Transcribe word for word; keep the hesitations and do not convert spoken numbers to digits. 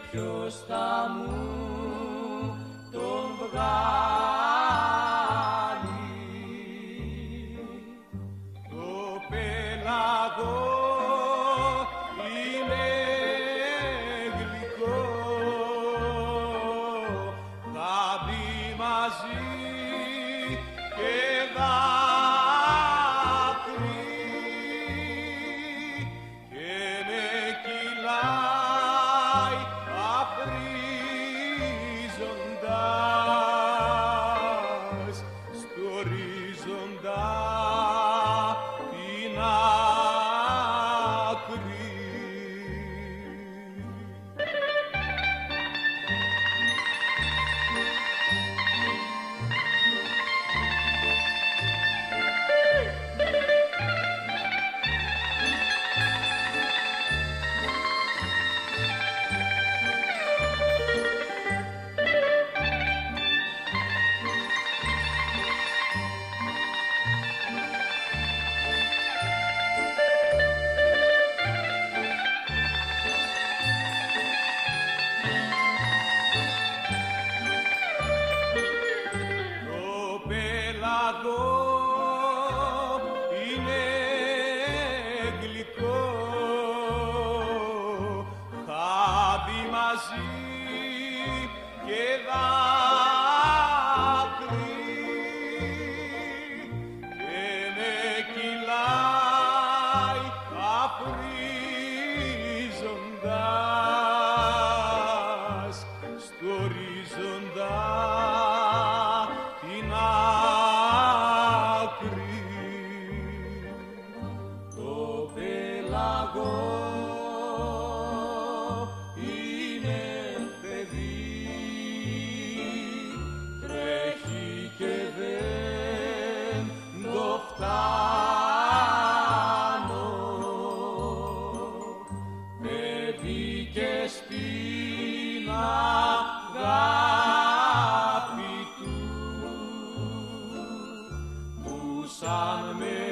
ποιος θα μου τον βγάλει. Το πέλαγο είναι γλυκό, θα μπει μαζί και δάκρυ και με κυλάει αφρίζοντας στ' ορίζοντα την άκρη. Είναι γλυκό, θα μπει μαζί και δάκρυ και με κυλάει αφρίζοντας στ' ορίζοντα την άκρη. Το πέλαγο είναι παιδί, τρέχει και δεν το φτάνω, παιδί και στην αγάπη του που σαν με